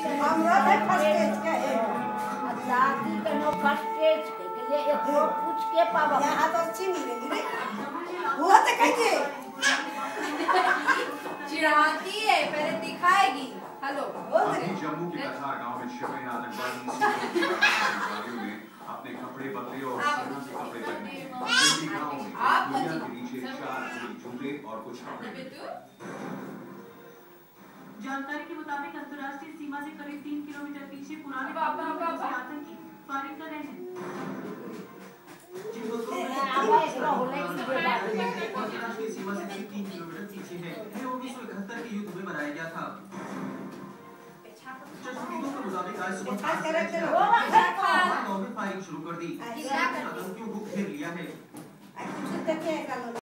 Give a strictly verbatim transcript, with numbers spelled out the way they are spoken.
हमरा है first stage के है दादी के नो फर्स्ट स्टेज के लिए एक को पूछ के पावा यहाँ तो अच्छी मिलेगी रे वो तो कैसे चिढ़ाती है पहले दिखाएगी। हेलो जम्मू के कथार गांव में छिपे आतंकवादियों ने अपने कपड़े बदले और सेना के कपड़े पहने। गांव में दुनिया के नीचे चार जूते और कुछ कपड़े। जानकारी के मुताबिक अंतर्राष्ट्रीय सीमा से करीब तीन किलोमीटर पीछे पुराने आतंकी फायरिंग कर रहे हैं। अंतर्राष्ट्रीय सीमा से करीब तीन किलोमीटर पीछे है। यह उन्नीस सौ इकहत्तर के युद्ध में बनाया गया था। के मुताबिक आज सुबह फायरिंग शुरू कर दी। आतंकियों को घेर लिया है।